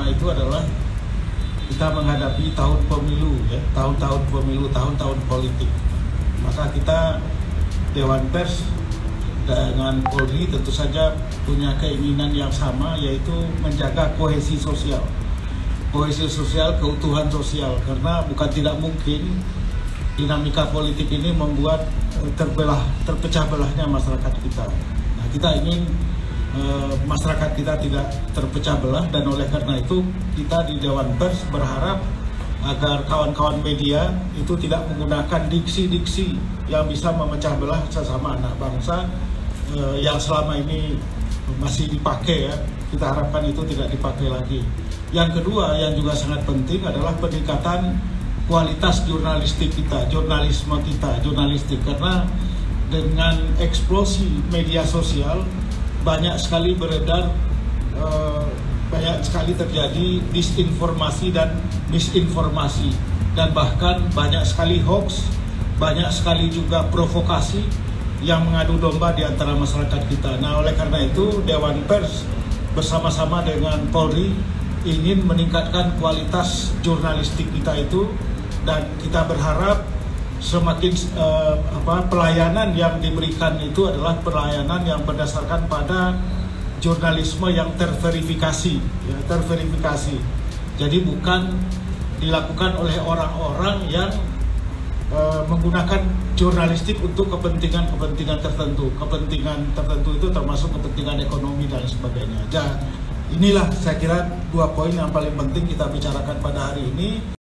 pertama itu adalah kita menghadapi tahun pemilu, ya, tahun-tahun pemilu, tahun-tahun politik. Maka kita Dewan Pers dengan Polri tentu saja punya keinginan yang sama, yaitu menjaga kohesi sosial, keutuhan sosial, karena bukan tidak mungkin dinamika politik ini membuat terpecah belahnya masyarakat kita. Nah, kita ingin masyarakat kita tidak terpecah belah, dan oleh karena itu kita di Dewan Pers berharap agar kawan-kawan media itu tidak menggunakan diksi-diksi yang bisa memecah belah sesama anak bangsa yang selama ini masih dipakai, ya. Kita harapkan itu tidak dipakai lagi. Yang kedua yang juga sangat penting adalah peningkatan kualitas jurnalistik kita, jurnalistik, karena dengan eksplosi media sosial banyak sekali beredar, banyak sekali terjadi disinformasi dan misinformasi, dan bahkan banyak sekali hoax, banyak sekali juga provokasi yang mengadu domba di antara masyarakat kita. Nah, oleh karena itu Dewan Pers bersama-sama dengan Polri ingin meningkatkan kualitas jurnalistik kita itu, dan kita berharap semakin pelayanan yang diberikan itu adalah pelayanan yang berdasarkan pada jurnalisme yang terverifikasi, ya, terverifikasi. Jadi bukan dilakukan oleh orang-orang yang menggunakan jurnalistik untuk kepentingan tertentu. Kepentingan tertentu itu termasuk kepentingan ekonomi dan sebagainya. Inilah saya kira dua poin yang paling penting kita bicarakan pada hari ini.